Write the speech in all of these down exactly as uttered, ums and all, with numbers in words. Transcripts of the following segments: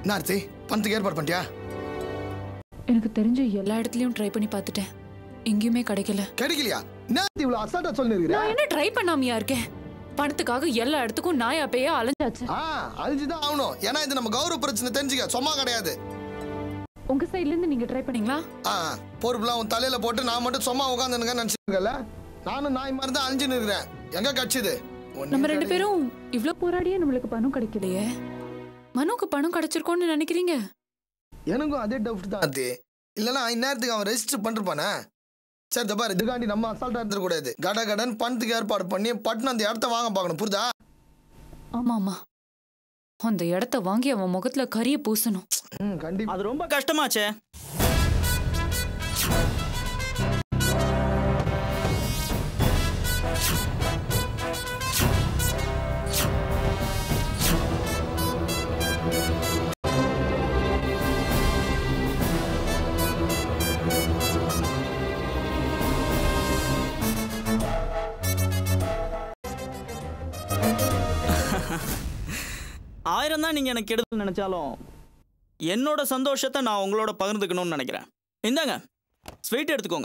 நார்த்தி பணத்துக்கு ஏற்பாடு பண்ணிட்டியா? எனக்கு தெரிஞ்ச எல்லா இடத்துலயும் ட்ரை பண்ணி பார்த்துட்டேன், எங்கேயுமே கிடைக்கல. கிடைக்கலையா? நார்த்தி இவ்வளவு அசால்ட்டா சொல்லிருக்கீங்க. நான் என்ன ட்ரை பண்ணாமையா இருக்கேன்? பணத்துக்காக எல்லா இடத்துக்கும் நாயா பேயா அலைஞ்சாச்சு. ஆ அழிஞ்சுதான் ஆகணும். ஏன்னா இது நம்ம கௌரவ பிரச்சனை, தெரிஞ்சுக்க. சும்மா கிடையாது. உங்க சைடுல இருந்து நீங்க ட்ரை பண்ணீங்களா? ஆ பொறுப்புலாம் உன் தலையில போட்டு நான் மட்டும் சும்மா உட்காந்துருங்க நினைச்சிருக்கல. நானும் நாய் மாதிரி தான் அழிஞ்சுன்னு இருக்கிறேன். எங்க கட்சிது? நம்ம ரெண்டு பேரும் இவ்ளோ போராடியே நம்மளுக்கு பணம் கிடைக்கலையே. மனுக்கு பணம் கிடைச்சிருக்கோன்னு நினைக்கிறீங்க? எனக்கும் அதே டவுட் தான். அது இல்லைன்னா இந்நேரத்துக்கு அவன் ரெஜிஸ்டர் பண்ணிருப்பானே. சரி தப்பாரு, இதுக்காண்டி நம்ம அசால்ட்டா இருந்துடக்கூடாது. கட கடன் பணத்துக்கு ஏற்பாடு பண்ணி பட்டுன்னு அந்த இடத்த வாங்க பார்க்கணும். புரியுதா? ஆமா ஆமா, அந்த இடத்த வாங்கி அவன் முகத்துல கரிய பூசணும். கண்டிப்பா. அது ரொம்ப கஷ்டமாச்சே. ஆயிரம் தான் நீங்க எனக்கு கெடுதல் நினைச்சாலும் என்னோட சந்தோஷத்தை நான் உங்களோட பகிர்ந்துக்கணும்னு நினைக்கிறேன். இந்தாங்க ஸ்வீட் எடுத்துக்கோங்க.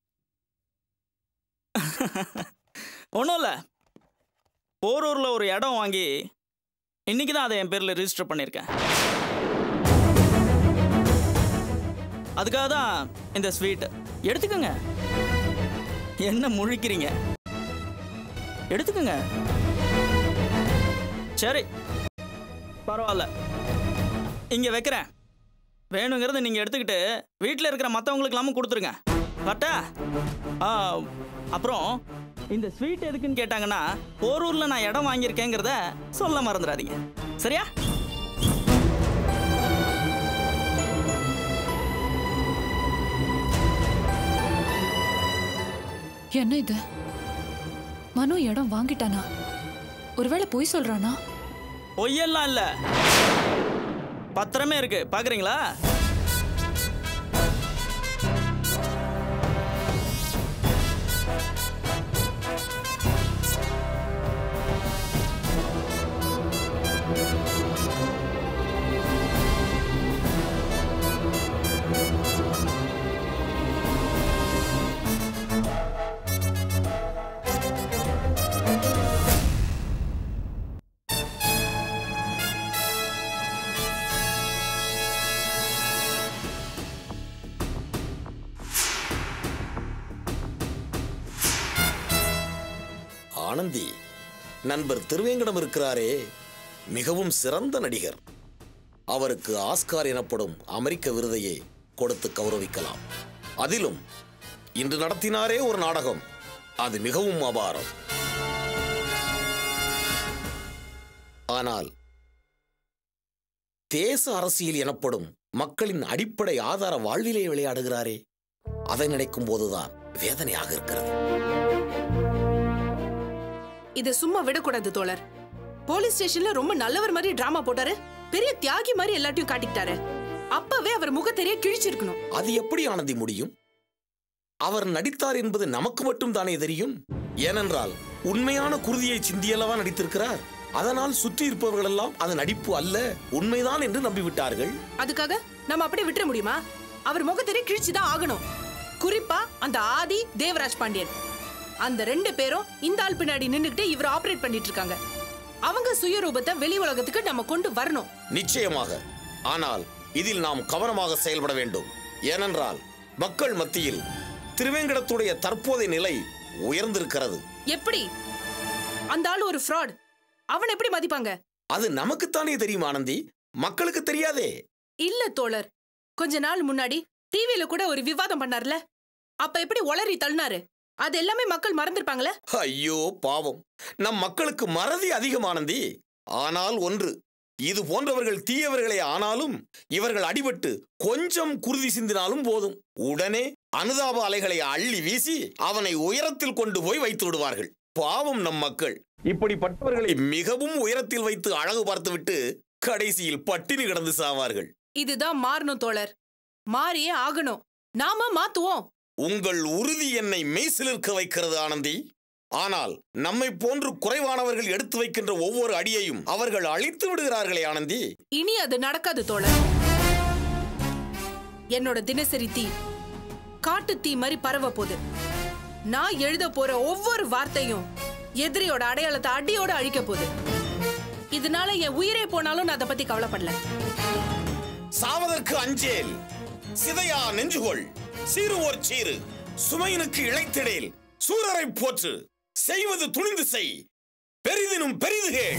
ஒன்றும் இல்லை, போரூரில் ஒரு இடம் வாங்கி இன்னைக்கு தான் அதை என் பேரில் ரிஜிஸ்டர் பண்ணியிருக்கேன். அதுக்காக தான் இந்த ஸ்வீட் எடுத்துக்கோங்க. என்ன முழிக்கிறீங்க? எடுத்துக்கோங்க. சரி பரவாயில்ல, இங்கே வைக்கிறேன். வேணுங்கிறத நீங்கள் எடுத்துக்கிட்டு வீட்டில் இருக்கிற மற்றவங்களுக்கு எல்லாமும் கொடுத்துருங்க. கரெக்டா? அப்புறம் இந்த ஸ்வீட் எதுக்குன்னு கேட்டாங்கன்னா, போரூரில் நான் இடம் வாங்கியிருக்கேங்கிறத சொல்ல மறந்துடாதீங்க. சரியா? என்ன இது? மனு இடம் வாங்கிட்டானா? ஒருவேளை பொய் சொல்றானா? பொய்யெல்லாம் இல்ல, பத்திரமே இருக்கு. பாக்குறீங்களா? ஆனந்தி, நண்பர் திருவேங்கடம் இருக்கிறாரே, மிகவும் சிறந்த நடிகர். அவருக்கு ஆஸ்கார் எனப்படும் அமெரிக்க விருதையை கொடுத்து கௌரவிக்கலாம். அதிலும் இன்று நடத்தினாரே ஒரு நாடகம், அது மிகவும் அபாரம். ஆனால் தேச அரசியல் எனப்படும் மக்களின் அடிப்படை ஆதார வாழ்விலே விளையாடுகிறாரே, அதை நினைக்கும் போதுதான் வேதனையாக இருக்கிறது. இத சும்மா விடக்கூடாது தோழர். போலீஸ் ஸ்டேஷன்ல ரொம்ப நல்லவர் மாதிரி டிராமா போட்டாரு, பெரிய தியாகி மாதிரி எல்லாத்தையும் காட்டிக்கிட்டாரு. அப்பவே அவர் முகத்தெரிய கிழிச்சிருக்கணும். அது எப்படி ஆனந்தி முடியும்? அவர் நடித்தார் என்பது நமக்கு மட்டும் தானே தெரியும். ஏனென்றால் உண்மையான குருதியை சிந்தியல்லவா நடித்திருக்கிறார். அதனால் சுற்றி இருப்பவர்கள் எல்லாம் அது நடிப்பு அல்ல, உண்மைதான் என்று நம்பிவிட்டார்கள். அதுக்காக நம்ம அப்படியே விட்டுற முடியுமா? அவர் முகத்தெரிய கிழிச்சுதான் ஆகணும். குறிப்பா அந்த ஆதி, தேவராஜ் பாண்டியன், அந்த ரெண்டு பேரும் இந்த ஆள் பின்னாடி நின்னுக்கிட்டு இவர் ஆபரேட் பண்ணிட்டு இருக்காங்க. அவங்க சுயரூபத்தை வெளி உலகத்துக்கு நம்ம கொண்டு வரணும். நிச்சயமாக. ஆனால் இதில் நாம் கவனமாக செயல்பட வேண்டும். ஏனென்றால் மக்கள் மத்தியில் திருவேங்கடத்துடைய தற்போதைய நிலை உயர்ந்திருக்கிறது. எப்படி? அந்த ஆள் ஒரு ஃப்ராட். அவன் எப்படி மதிப்பாங்க? அது நமக்குத்தானே தெரியும் ஆனந்தி, மக்களுக்கு தெரியாதே. இல்ல தோழர், கொஞ்ச நாள் முன்னாடி டிவில கூட ஒரு விவாதம் பண்ணார்ல, அப்ப எப்படி ஒளறி தள்ளினாரு? அது எல்லாமே மக்கள் மறந்திருப்பாங்களே. ஐயோ பாவம், நம் மக்களுக்கு மறதி அதிகமானந்தி. ஆனால் ஒன்று, இது போன்றவர்கள் தீயவர்களே ஆனாலும் இவர்கள் அடிபட்டு கொஞ்சம் குருதி சிந்தினாலும் போதும், உடனே அனுதாப அலைகளை அள்ளி வீசி அவனை உயரத்தில் கொண்டு போய் வைத்து விடுவார்கள். பாவம் நம் மக்கள். இப்படிப்பட்டவர்களை மிகவும் உயரத்தில் வைத்து அழகு பார்த்துவிட்டு கடைசியில் பட்டினி கிடந்து சாவார்கள். இதுதான் மாறணும் தோழர், மாறியே ஆகணும். நாம மாத்துவோம். உங்கள் உறுதி என்னை மெய்சிலிருக்க வைக்கிறது ஆனந்தி. ஆனால் நம்மை போன்று குறைவானவர்கள் எடுத்து வைக்கின்ற ஒவ்வொரு அடியையும் அவர்கள் அழித்து விடுகிறார்களே ஆனந்தி. இனி அது நடக்காது தோழர். என்னோட தினசரி தீ காட்டு தீ மாதிரி பரவ போகுது. நான் எழுத போற ஒவ்வொரு வார்த்தையும் எதிரியோட அடையாளத்தை அடியோட அழிக்க போகுது. இதனால என் உயிரே போனாலும் நான் அதை பத்தி கவலைப்படல. சாவதற்கு அஞ்சேல், சிதையா நெஞ்சுகொள், சீருவோர் சீரு, சுமையினுக்கு இழைத்திடேல், சூரரை போற்று, செய்வது துணிந்து செய், பெரிதினும் பெரிதுகேள்.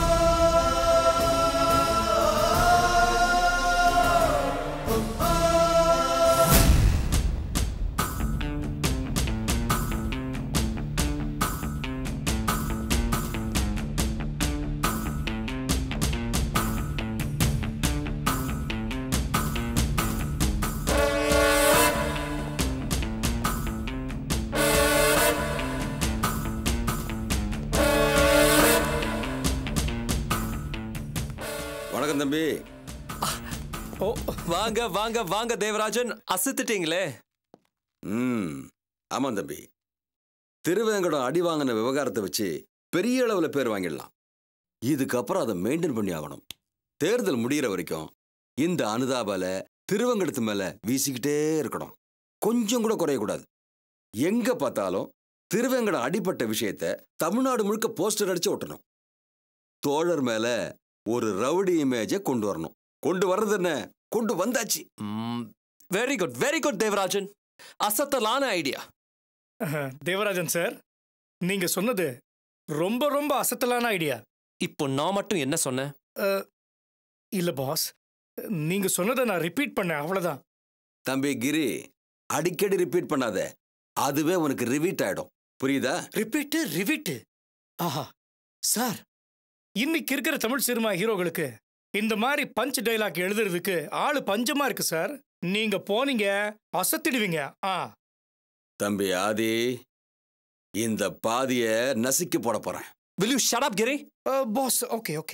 வணக்கம் தம்பி. ஓ வாங்க வாங்க வாங்க தேவராஜன், அசத்துட்டீங்களே. ம் ஆமாம் தம்பி, திருவேங்கடம் அடி வாங்கின விவகாரத்தை வச்சு பெரிய அளவில் பேர் வாங்கிடலாம். இதுக்கப்புறம் அதை மெயின்டைன் பண்ணி ஆகணும். தேர்தல் முடிகிற வரைக்கும் இந்த அனுதாபால திருவேங்கடத்து மேல வீசிக்கிட்டே இருக்கணும். கொஞ்சம் கூட குறையக்கூடாது. எங்க பார்த்தாலும் திருவேங்கடம் அடிப்பட்ட விஷயத்த தமிழ்நாடு முழுக்க போஸ்டர் அடிச்சு ஒட்டணும். தோழர் மேல ஒரு ரவுடி இமேஜை கொண்டு வரணும். கொண்டு வர்றது என்ன, கொண்டு வந்தாச்சு. Very good very good Devarajan, அசத்தலான ஐடியா. தேவராஜன் சார், நீங்க சொன்னது ரொம்ப ரொம்ப அசத்தலான ஐடியா. இப்போ நான் மட்டும் என்ன சொன்னேன்? இல்ல பாஸ், நீங்க சொன்னதை நான் ரிப்பீட் பண்ணேன், அவ்வளவுதான். தம்பி கிரி, அடிக்கடி ரிப்பீட் பண்ணாத, அதுவே உனக்கு ரிவீட் ஆயிடும். புரியுதா? ரிப்பீட்டு ரிவீட்டு. ஆஹா சார், இன்னைக்கு இருக்கிற தமிழ் சினிமா ஹீரோகளுக்கு இந்த மாதிரி பஞ்ச் டைலாக் எழுதுறதுக்கு ஆளு பஞ்சமா இருக்கு சார். நீங்க போனீங்க அசத்திடுவீங்க. ஆ தம்பி ஆதி, இந்த பாதிய நசுக்கி போட போறேன். Will you shut up, Giri? Boss, okay okay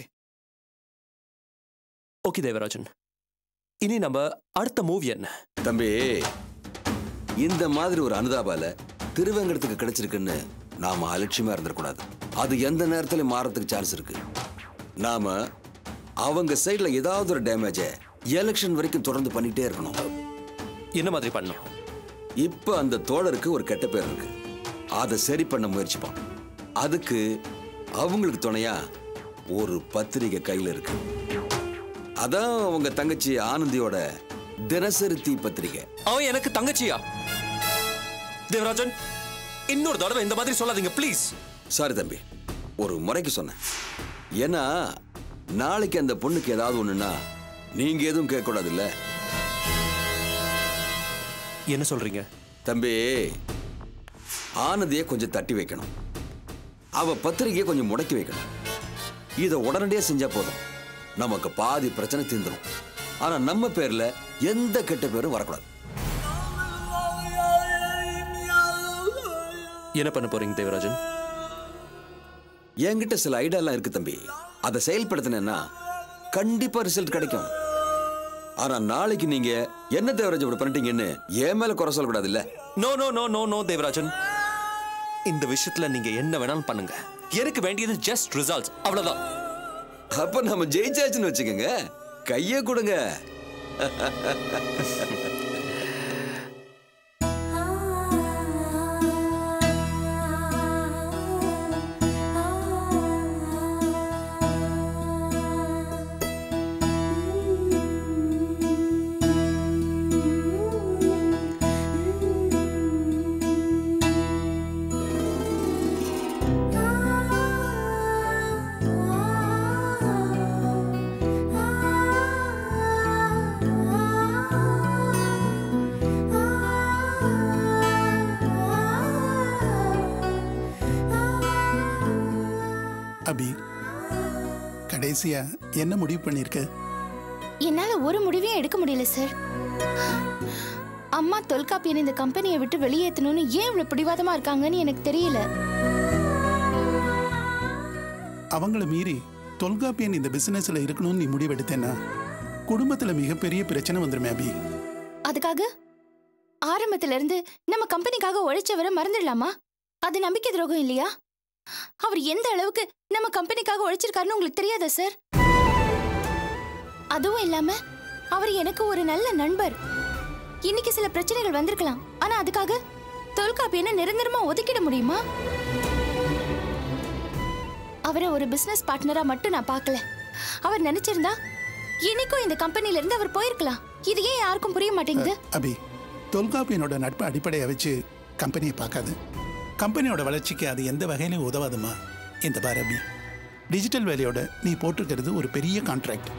okay Devarajan, இனி நம்ம அடுத்த மூவி என்ன? தம்பி, இந்த மாதிரி ஒரு அனுதாபால திருவேங்கடத்துக்கு கிடைச்சிருக்குன்னு நாம அலட்சியமா இருந்துடக்கூடாது. அது எந்த நேரத்திலும் மாறத்துக்கு சான்ஸ் இருக்கு. நாம அவங்க சைட்ல ஏதாவது ஒரு டேமேஜ எலெக்ஷன் வரைக்கும் தொடர்ந்து பண்ணிட்டே இருக்கணும். என்ன மாதிரி பண்ணணும்? இப்ப அந்த தோழருக்கு ஒரு கெட்ட பேர் இருக்கு, அதை சரி பண்ண முயற்சிப்பான். அதுக்கு அவங்களுக்கு துணையா ஒரு பத்திரிகை கையில இருக்கு. அதான் அவங்க தங்கச்சி ஆனந்தியோட தினசரி தீ பத்திரிகை. அவன் எனக்கு தங்கச்சியா? தேவராஜன், இன்னொரு தடவை இந்த மாதிரி சொல்லாதீங்க ப்ளீஸ். சாரி தம்பி, ஒரு முறைக்கு சொன்னேன். ஏன்னா நாளைக்கு அந்த பொண்ணுக்கு ஏதாவது ஒண்ணுன்னா நீங்க எதுவும் கேட்க கூடாது இல்ல? என்ன சொல்றீங்க? தம்பி, ஆனந்தியை கொஞ்சம் தட்டி வைக்கணும், அவ பத்திரிகையை கொஞ்சம் முடக்கி வைக்கணும். இதை உடனடியே செஞ்சா போதும், நமக்கு பாதி பிரச்சனை தீர்ந்துடும். ஆனா நம்ம பேர்ல எந்த கெட்ட பேரும் வரக்கூடாது. என்ன பண்ண போறீங்க தேவராஜன்? என்கிட்ட சில ஐடியாலாம் இருக்கு தம்பி, அதை செயல்படுத்தினா கண்டிப்பா ரிசல்ட் கிடைக்கும். ஆனா நாளைக்கு நீங்க என்ன தேவராஜன் இப்படி பண்ணிட்டீங்கன்னு என் மேல குறை சொல்லக்கூடாது இல்ல? No no no no no Devarajan, இந்த விஷயத்துல நீங்க என்ன வேணாலும் பண்ணுங்க, எனக்கு வேண்டியது ஜஸ்ட் ரிசல்ட்ஸ், அவ்வளவுதான். அப்ப நம்ம ஜெயிச்சாச்சுன்னு வச்சுக்கோங்க, கைய கொடுங்க. அபி, கடைசியா என்ன முடிவு பண்ணிருக்க? என்னால ஒரு முடிவையும் எடுக்க முடியல சார். அம்மா தொல்காப்பியன் இந்த கம்பெனியை விட்டு வெளியேற்றணும்னு ஏன் இவ்வளவு பிடிவாதமா இருக்காங்கன்னு எனக்கு தெரியல. அவங்கள மீறி தொல்காப்பியன் இந்த பிசினஸ்ல இருக்கணும்னு நீ முடிவெடுத்தேன்னா குடும்பத்துல மிகப்பெரிய பிரச்சனை வந்துருமே அபி. அதுக்காக ஆரம்பத்துல இருந்து நம்ம கம்பெனிக்காக உழைச்சவரை மறந்துடலாமா? அது நம்பிக்கை துரோகம் இல்லையா? அவர் எந்த அளவுக்கு நம்ம கம்பெனிக்காக உழைச்சிருக்காருன்னு உங்களுக்கு தெரியாதா சார்? அதுவும் இல்லாம அவர் எனக்கு ஒரு நல்ல நண்பர். இன்னைக்கு சில பிரச்சனைகள் வந்திருக்கலாம், ஆனா அதுக்காக தொல்காப்பியனை நிரந்தரமா ஒதுக்கிட முடியுமா? அவரை ஒரு பிசினஸ் பார்ட்னரா மட்டும் நான் பார்க்கல. அவர் நினைச்சிருந்தா இன்னைக்கும் இந்த கம்பெனில இருந்து அவர் போயிருக்கலாம். இது ஏன் யாருக்கும் புரிய மாட்டேங்குது? அபி, தொல்காப்பியனோட நட்பு அடிப்படையை வச்சு கம்பெனியை பார்க்காது. கம்பெனியோட வளர்ச்சிக்கு அது எந்த வகையிலும் உதவாதுமா. இந்த பார் அபி, டிஜிட்டல் வேலையோட நீ போட்டிருக்கிறது ஒரு பெரிய கான்ட்ராக்ட்.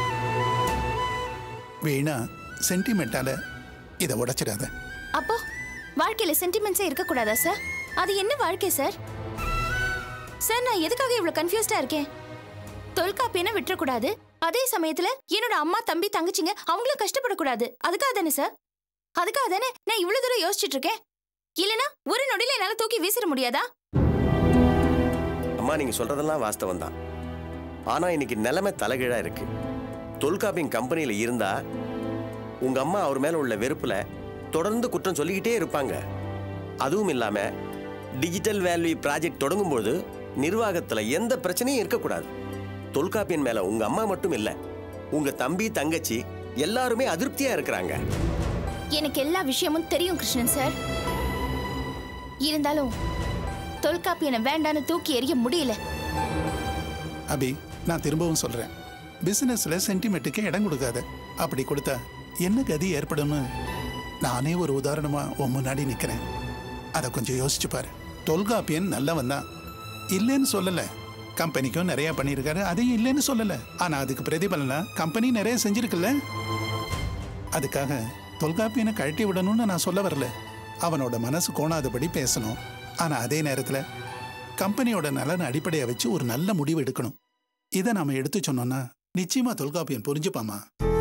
வேணா சென்டிமெண்டால இதை உடைச்சிடாத. அப்போ வாழ்க்கையில சென்டிமெண்ட்ஸே இருக்கக்கூடாதா சார்? அது என்ன வாழ்க்கை சார்? சார், நான் எதுக்காக இவ்வளவு கன்ஃபியூஸ்டா இருக்கேன்? தொல்காப்பியனை விட்டுறக்கூடாது, அதே சமயத்துல என்னோட அம்மா தம்பி தங்கச்சிங்க அவங்களும் கஷ்டப்படக்கூடாது. அதுக்காக தானே சார்? அதுக்காக தானே நான் இவ்வளவு தூரம் யோசிச்சுட்டு இருக்கேன். இல்லனா ஒரு நொடியில என்னால தூக்கி வீசிட முடியாதா? அம்மா, நீங்க சொல்றதெல்லாம் வாஸ்தவம் தான். ஆனா இன்னைக்கு நிலைமை தலைகீழா இருக்கு. தொல்காப்பியம் கம்பெனியில இருந்தா உங்க அம்மா அவர் மேல உள்ள வெறுப்புல தொடர்ந்து குற்றம் சொல்லிக்கிட்டே இருப்பாங்க. அதுவும் இல்லாம டிஜிட்டல் வேல்யூ ப்ராஜெக்ட் தொடங்கும்போது நிர்வாகத்துல எந்த பிரச்சனையும் இருக்கக்கூடாது. தொல்காப்பியன் மேல உங்க அம்மா மட்டும் இல்ல, உங்க தம்பி தங்கச்சி எல்லாருமே அதிருப்தியா இருக்கிறாங்க. எனக்கு எல்லா விஷயமும் தெரியும் கிருஷ்ணன் சார். இருந்தாலும் தொல்காப்பியனை வேண்டான்னு தூக்கி எறிய முடியல. அபி, நான் திரும்பவும் சொல்றேன், பிசினஸ்ல சென்டிமெண்ட்டுக்கு இடம் கொடுக்காத. அப்படி கொடுத்தா என்ன கதி ஏற்படும்னு நானே ஒரு உதாரணமா உன் முன்னாடி நிக்கிறேன். அதை கொஞ்சம் யோசிச்சு பாரு. தொல்காப்பியன் நல்லவன் தான், இல்லைன்னு சொல்லல. கம்பெனிக்கும் நிறைய பண்ணியிருக்காரு, அதையும் இல்லைன்னு சொல்லல. ஆனா அதுக்கு பிரதிபலனா கம்பெனி நிறைய செஞ்சிருக்குல்ல. அதுக்காக தொல்காப்பியனை கழட்டி விடணும்னு நான் சொல்ல வரல. அவனோட மனசு கோணாதபடி பேசணும். ஆனா அதே நேரத்துல கம்பெனியோட நலன் அடிப்படையை வச்சு ஒரு நல்ல முடிவு எடுக்கணும். இதை நாம எடுத்து சொன்னோம்னா நிச்சயமா தொல்காப்பியன் புரிஞ்சுப்பாமா.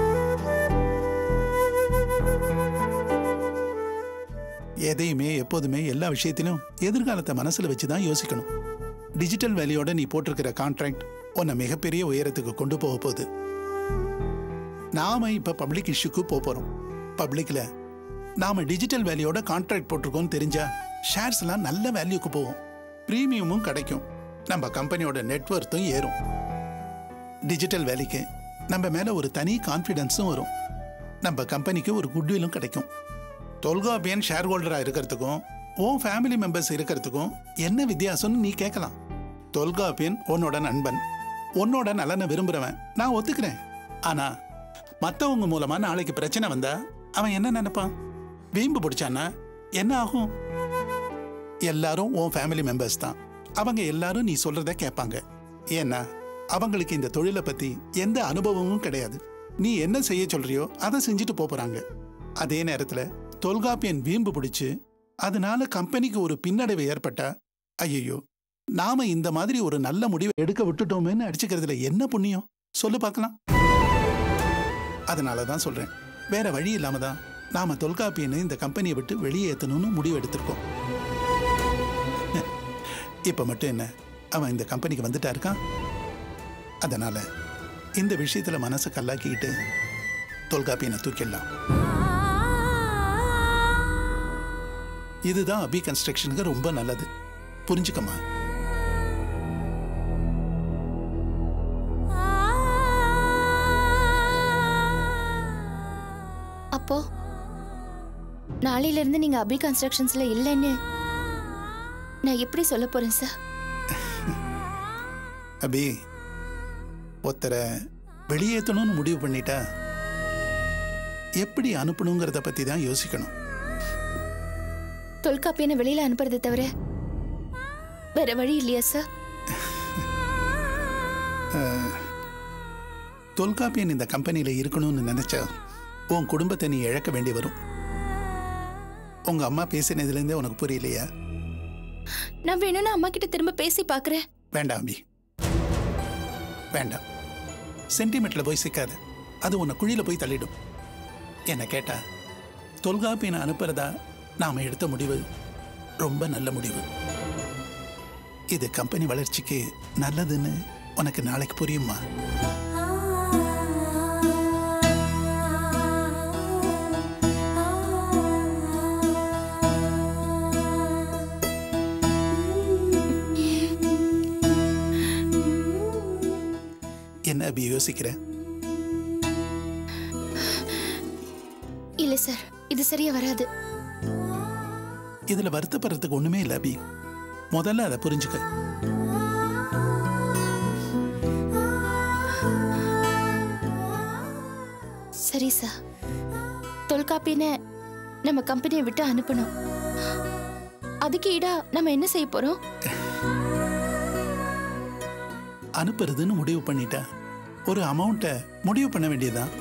எதையுமே எப்போதுமே எல்லா விஷயத்திலும் எதிர்காலத்தை மனசுல வச்சுதான் யோசிக்கணும். டிஜிட்டல் வேலையோட நீ போட்டிருக்கிற கான்ட்ராக்ட் உன்னை மிகப்பெரிய உயரத்துக்கு கொண்டு போக போகுது. நாம இப்ப பப்ளிக் இஷ்யூக்கு போறோம். பப்ளிக்ல நாம டிஜிட்டல் வேலையோட கான்ட்ராக்ட் போட்டிருக்கோம்னு தெரிஞ்சா ஷேர்ஸ் எல்லாம் நல்ல வேல்யூக்கு போகும், பிரீமியமும் கிடைக்கும், நம்ம கம்பெனியோட நெட்வொர்த்தும் ஏறும். டிஜிட்டல் வேலைக்கு நம்ம மேல ஒரு தனி கான்ஃபிடன்ஸும் வரும், நம்ம கம்பெனிக்கு ஒரு குட்வில்லும் கிடைக்கும். தொல்காப்பியன் ஷேர் ஹோல்டரா இருக்கிறதுக்கும் உன் ஃபேமிலி மெம்பர்ஸ் இருக்கிறதுக்கும் என்ன வித்தியாசம்னு நீ கேட்கலாம். தொல்காப்பியன் உன்னோட நண்பன், உன்னோட நலனை விரும்புறவன், நான் ஒத்துக்கிறேன். ஆனா மற்றவங்க மூலமா நாளைக்கு பிரச்சனை வந்தா அவன் என்ன நினைப்பான்? வீம்பு பிடிச்சானா என்ன ஆகும்? எல்லாரும் உன் ஃபேமிலி மெம்பர்ஸ் தான். அவங்க எல்லாரும் நீ சொல்றத கேட்பாங்க. ஏன்னா அவங்களுக்கு இந்த தொழிலை பத்தி எந்த அனுபவமும் கிடையாது. நீ என்ன செய்ய சொல்றியோ அதை செஞ்சுட்டு போறாங்க. அதே நேரத்துல தொல்காப்பியன் வீம்பு பிடிச்சு அதனால கம்பெனிக்கு ஒரு பின்னடைவு ஏற்பட்டா, ஐயோ நாம இந்த மாதிரி ஒரு நல்ல முடிவை எடுக்க விட்டுட்டோமேன்னு அடிச்சுக்கிறதுல என்ன புண்ணியம் சொல்லு பார்க்கலாம். அதனாலதான் சொல்றேன், வேற வழி இல்லாம தான் நாம தொல்காப்பியனை இந்த கம்பெனியை விட்டு வெளியேற்றணும்னு முடிவு எடுத்திருக்கோம். இப்ப மட்டும் என்ன, அவன் இந்த கம்பெனிக்கு வந்துட்டா இருக்கான். அதனால இந்த விஷயத்துல மனசை கல்லாக்கிட்டு தொல்காப்பியனை தூக்கிடலாம். இதுதான் அபி கன்ஸ்ட்ரக்ஷனுக்கு ரொம்ப நல்லது, புரிஞ்சுக்கமா. அப்போ நாளையில இருந்து நீங்க அபி கன்ஸ்ட்ரக்ஷன்ஸ்ல இல்லைன்னு நான் எப்படி சொல்ல போறேன் சார்? அபி, ஒருத்தரை வெளியேற்றணும்னு முடிவு பண்ணிட்டா எப்படி அனுப்பணுங்கிறத பத்தி தான் யோசிக்கணும். தொல்காப்பியனை வெளியில அனுப்புறதை தவிர வேற வழி இல்லையா சார்? தொல்காப்பியன் இந்த கம்பெனியில இருக்கணும்னு நினைச்சா உன் குடும்பத்தை நீ இழக்க வேண்டி வரும். உங்க அம்மா பேசினதுல இருந்தே உனக்கு புரியலையா? நான் வேணும்னா அம்மா கிட்ட திரும்ப பேசி பாக்குறேன். வேண்டாம் அபி, வேண்டாம். சென்டிமெண்ட்ல போய் சிக்காது, அது உன்னை குழியில போய் தள்ளிடும். என்ன கேட்டா தொல்காப்பியனை அனுப்புறதா நாம எடுத்த முடிவு ரொம்ப நல்ல முடிவு. இது கம்பெனி வளர்ச்சிக்கு நல்லதுன்னு உனக்கு நாளைக்கு புரியுமா? என்ன அபி யோசிக்கிற? இல்ல சார், இது சரியா வராது. இதுல வருத்தப்படுறதுக்கு ஒண்ணுமே இல்ல அபி. முதல்ல அதை புரிஞ்சுக்க. சரி சார், தொல்காப்பியனை நம்ம கம்பெனியை விட்டு அனுப்பணும். அதுக்கு ஈடா நம்ம என்ன செய்ய போறோம்? அனுப்புறதுன்னு முடிவு பண்ணிட்டா ஒரு அமௌண்ட்டை முடிவு பண்ண வேண்டியதுதான்.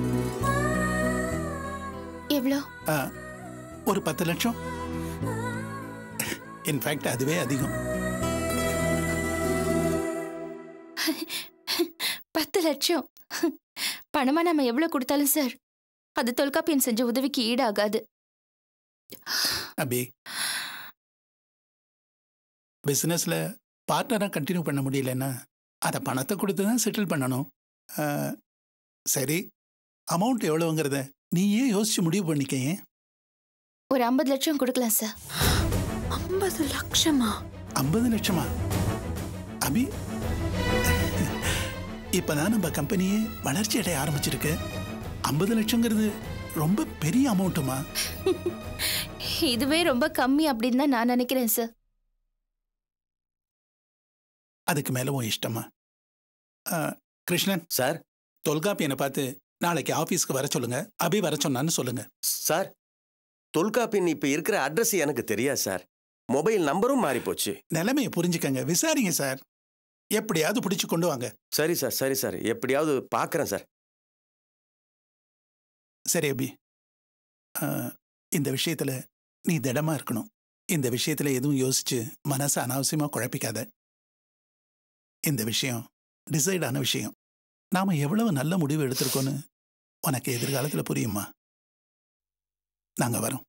எவ்வளோ? ஆ, ஒரு பத்து லட்சம். இன்ஃபேக்ட் அதுவே அதிகம். பத்து லட்சம் பணமா நம்ம எவ்வளவு கொடுத்தாலும் சார், அது தொல்காப்பியன் செஞ்ச உதவிக்கு ஈடாகாது. அபி, பிசினஸ்ல பார்ட்னரா கண்டினியூ பண்ண முடியலன்னா அதை பணத்தை கொடுத்து தான் செட்டில் பண்ணணும். ஆ, சரி, அமௌண்ட் எவ்வளவுங்கிறத நீயே யோசிச்சு முடிவு பண்ணிக்கேன். ஒரு ஐம்பது லட்சம் கொடுக்கலாம் சார். ஐம்பது லட்சமா? ஐம்பது லட்சமா? அபி, இப்பதான் நம்ம கம்பெனியே வளர்ச்சி அடைய ஆரம்பிச்சிருக்கு. ஐம்பது லட்சங்கிறது ரொம்ப பெரிய அமௌண்ட்டுமா? இதுவே ரொம்ப கம்மி அப்படின்னு தான் நான் நினைக்கிறேன் சார். அதுக்கு மேல உன் இஷ்டமா? ஆ, கிருஷ்ணன் சார், தொல்காப்பியனை பார்த்து நாளைக்கு ஆபீஸ்க்கு வர சொல்லுங்க. அபி வர சொன்னான்னு சொல்லுங்க. சார், தொல்காப்பியன் இப்ப இருக்கிற அட்ரஸ் எனக்கு தெரியாது சார். மொபைல் நம்பரும் மாறி போச்சு. நிலைமையை புரிஞ்சுக்கங்க, விசாரிங்க சார். எப்படியாவது பிடிச்சு கொண்டு வாங்க. சரி சார், சரி சார், எப்படியாவது பார்க்கறேன் சார். சரி அபி, ஆ, இந்த விஷயத்துல நீ திடமா இருக்கணும். இந்த விஷயத்துல எதுவும் யோசிச்சு மனசை அனாவசியமா குழப்பிக்காத. இந்த விஷயம் டிசைட் ஆன விஷயம். நாம எவ்வளவு நல்ல முடிவு எடுத்திருக்கோன்னு உனக்கு எதிர்காலத்துல புரியுமா? நாங்க வரோம்.